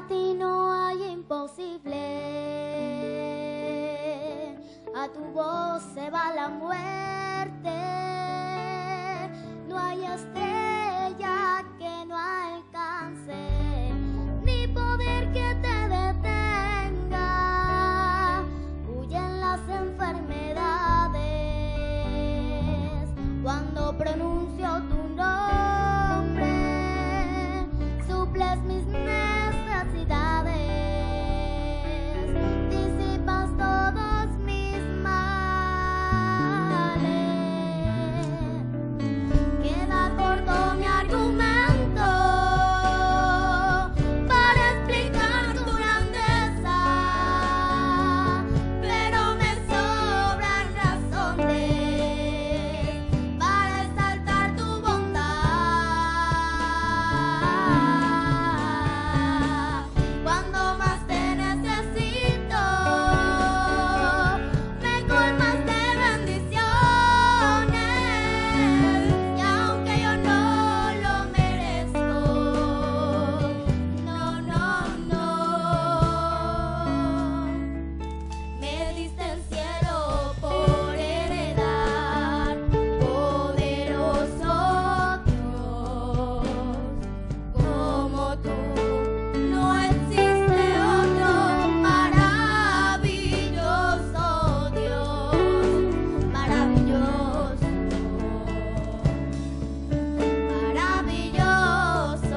Para ti no hay imposible, a tu voz se va la muerte, no hay estrella que no alcance, ni poder que te detenga, huyen las enfermedades cuando pronuncio tu nombre, suples mis necesidades, disipas todos mis males. Queda corto mi argumento para explicar tu grandeza, pero me sobran razones para exaltar tu bondad. Cuando más te necesito, me colmas de bendiciones, y aunque yo no lo merezco, no, me diste el cielo por heredar, poderoso Dios, como tú. No existe otro maravilloso Dios, maravilloso, maravilloso.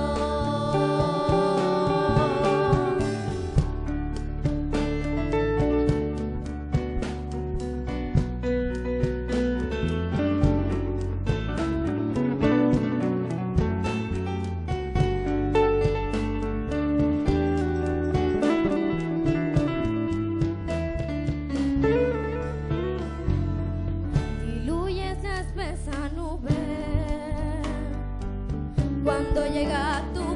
Diluyes la espesa nube cuando llega tu